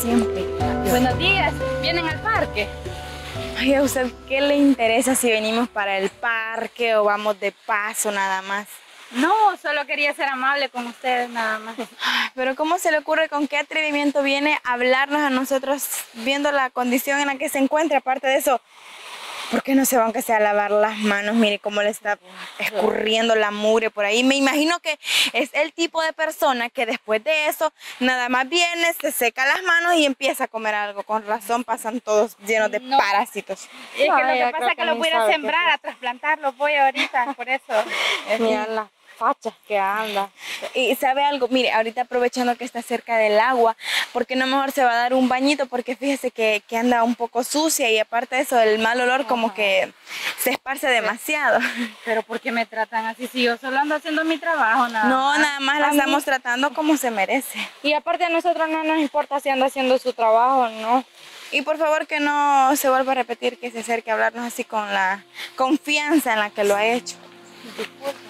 siempre. Buenos días, ¿vienen al parque? Ay, ¿a usted qué le interesa si venimos para el parque o vamos de paso nada más? No, solo quería ser amable con ustedes nada más. Pero ¿cómo se le ocurre, con qué atrevimiento viene a hablarnos a nosotros viendo la condición en la que se encuentra? Aparte de eso, ¿por qué no se va aunque sea a lavar las manos? Mire cómo le está escurriendo la mugre por ahí. Me imagino que es el tipo de persona que después de eso nada más viene, se seca las manos y empieza a comer algo. Con razón pasan todos llenos de parásitos. Es que lo que pasa es que los voy a ir a sembrar, a trasplantar, los voy ahorita, por eso. Mira las fachas que anda. Y sabe algo, mire, ahorita aprovechando que está cerca del agua, ¿por qué no mejor se va a dar un bañito? Porque fíjese que anda un poco sucia y aparte de eso, el mal olor como que se esparce demasiado. Pero ¿por qué me tratan así? Si yo solo ando haciendo mi trabajo, nada más. Nada más la estamos tratando como se merece. Y aparte a nosotros no nos importa si anda haciendo su trabajo, ¿no? Y por favor que no se vuelva a repetir, que se acerque a hablarnos así con la confianza en la que lo ha hecho. Disculpen.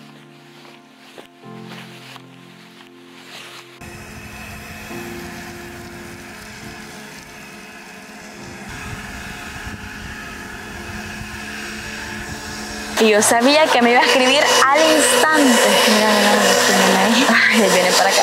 Y yo sabía que me iba a escribir al instante. Mira, ahí. Ay, ahí viene para acá.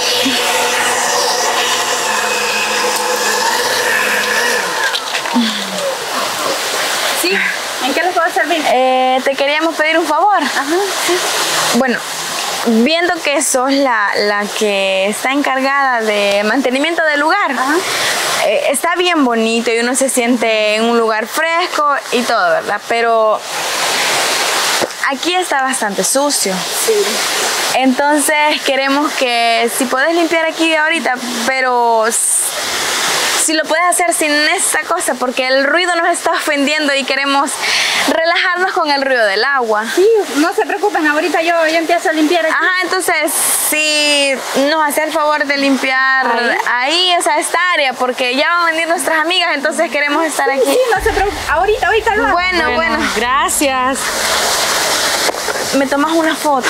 Sí, ¿en qué les puedo servir? Te queríamos pedir un favor. Ajá, sí. Bueno, viendo que sos la que está encargada de mantenimiento del lugar, está bien bonito y uno se siente en un lugar fresco y todo, ¿verdad? Pero aquí está bastante sucio. Sí. Entonces queremos que si puedes limpiar aquí ahorita, pero si lo puedes hacer sin esta cosa, porque el ruido nos está ofendiendo y queremos relajarnos con el ruido del agua. Sí, no se preocupen, ahorita yo empiezo a limpiar aquí. Ajá, entonces si nos hace el favor de limpiar ahí esa esta área, porque ya van a venir nuestras amigas, entonces queremos estar aquí. Sí, no se preocupen, ahorita lo hago. Bueno. Gracias. ¿Me tomas una foto?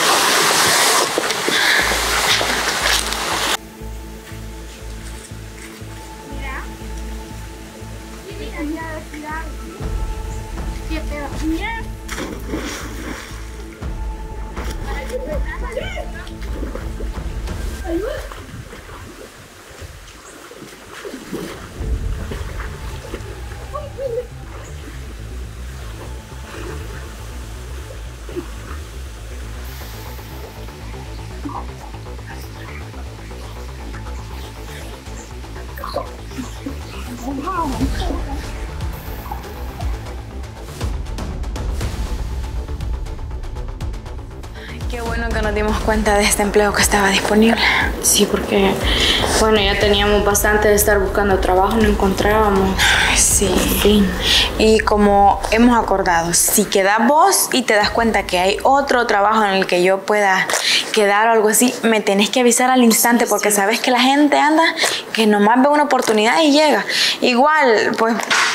Qué bueno que nos dimos cuenta de este empleo que estaba disponible. Sí, porque, bueno, ya teníamos bastante de estar buscando trabajo, no encontrábamos. Sí. Y como hemos acordado, si quedas vos y te das cuenta que hay otro trabajo en el que yo pueda quedar o algo así, me tenés que avisar al instante, porque sabes que la gente anda que nomás ve una oportunidad y llega. Igual, pues,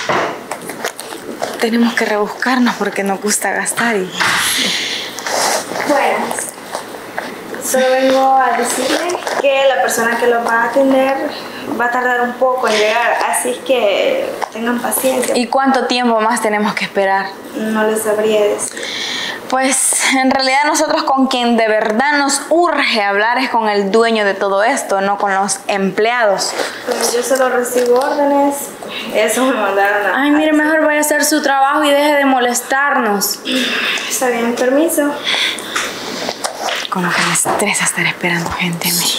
tenemos que rebuscarnos porque nos gusta gastar y... Bueno, solo vengo a decirle que la persona que los va a atender va a tardar un poco en llegar, así es que tengan paciencia. ¿Y cuánto tiempo más tenemos que esperar? No les sabría decir. Pues en realidad nosotros con quien de verdad nos urge hablar es con el dueño de todo esto, no con los empleados. Pues yo solo recibo órdenes, eso me mandaron a... Ay, mire, mejor vaya a hacer su trabajo y deje de molestarnos. Está bien, permiso. Como que me estresa estar esperando gente a mí.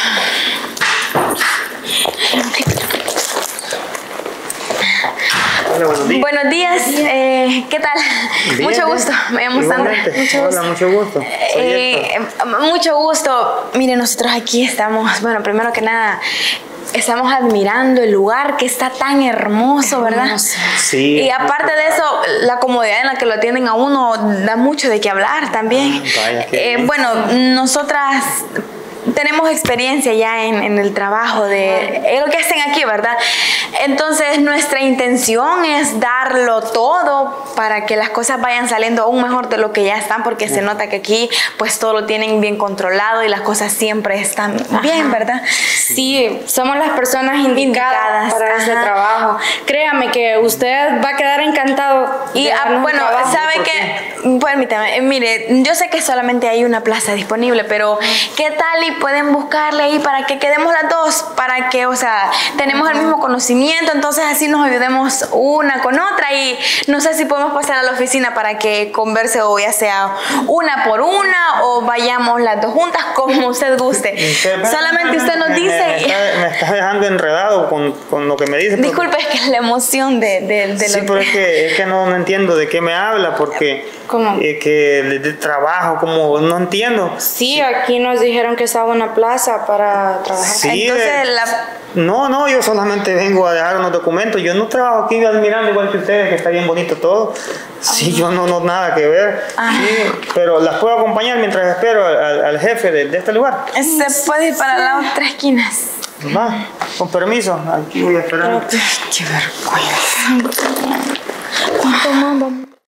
Hola, buenos días. Buenos días, ¿qué tal? Bien, Mucho gusto, me llamo Sandra. Hola, mucho gusto. Soy Héctor. Mucho gusto. Mire, nosotros aquí estamos, bueno, primero que nada, estamos admirando el lugar que está tan hermoso, ¿verdad? Sí. Y aparte de eso, la comodidad en la que lo atienden a uno da mucho de qué hablar también. Vaya, qué bien. Bueno, nosotras tenemos experiencia ya en el trabajo de lo que hacen aquí, ¿verdad? Entonces nuestra intención es darlo todo para que las cosas vayan saliendo aún mejor de lo que ya están, porque se nota que aquí pues todo lo tienen bien controlado y las cosas siempre están bien, ¿verdad? Sí, somos las personas indicadas para ese trabajo. Créame que usted va a quedar encantado. Y bueno, ¿sabe qué? Permítame, mire, yo sé que solamente hay una plaza disponible, pero ¿qué tal y pueden buscarle ahí para que quedemos las dos? Para que, o sea, tenemos el mismo conocimiento, entonces así nos ayudemos una con otra, y no sé si podemos pasar a la oficina para que converse, o ya sea una por una o vayamos las dos juntas, como usted guste. Solamente usted nos dice... Me está dejando enredado con lo que me dice. Disculpe, es que es la emoción de Sí, pero es que no entiendo de qué me habla, porque ¿Cómo? Que de trabajo, como no entiendo. Sí, aquí nos dijeron que estaba una plaza para trabajar. Sí, Entonces, no, yo solamente vengo a dejar unos documentos. Yo no trabajo aquí admirando igual que ustedes, que está bien bonito todo. Sí, yo no nada que ver. Sí, pero las puedo acompañar mientras espero al jefe de este lugar. se puede ir para las otras esquinas. Va, con permiso, aquí voy a esperar. Qué vergüenza. Vamos.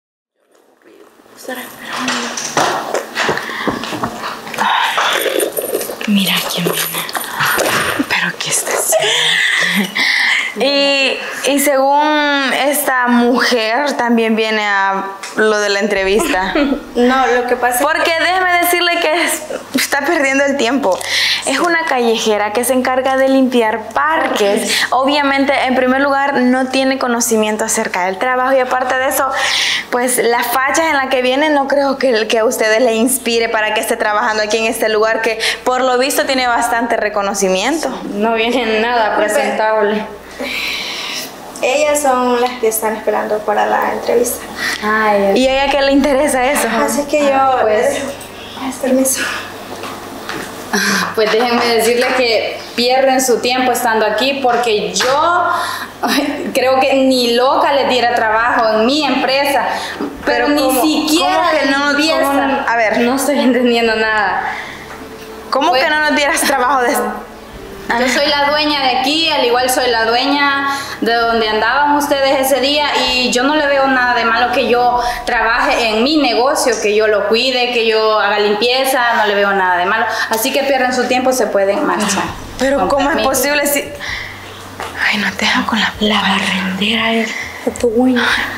Mira quién viene. Pero ¿qué está haciendo? Y según esta mujer también viene a lo de la entrevista. No, lo que pasa Porque déjeme decirle que está perdiendo el tiempo. Es una callejera que se encarga de limpiar parques. Obviamente, en primer lugar, no tiene conocimiento acerca del trabajo, y aparte de eso, pues las fachas en las que viene no creo que a ustedes le inspire para que esté trabajando aquí en este lugar, que por lo visto tiene bastante reconocimiento. No viene nada presentable. ellas son las que están esperando para la entrevista. Ay, ¿Y a ella qué le interesa eso? Así que yo pues. permiso. Pues déjenme decirles que pierden su tiempo estando aquí, porque yo creo que ni loca les diera trabajo en mi empresa, pero ni ¿cómo? siquiera ¿Cómo que no? limpieza. ¿Cómo? A ver. No estoy entendiendo nada. ¿Cómo Pues- que no nos dieras trabajo de Yo soy la dueña de aquí, al igual soy la dueña de donde andaban ustedes ese día, y yo no le veo nada de malo que yo trabaje en mi negocio, que yo lo cuide, que yo haga limpieza, no le veo nada de malo. Así que pierden su tiempo, se pueden marchar. Pero Con ¿cómo es permiso. posible si...? Ay, no te dejo con la La barrendera es tu dueña.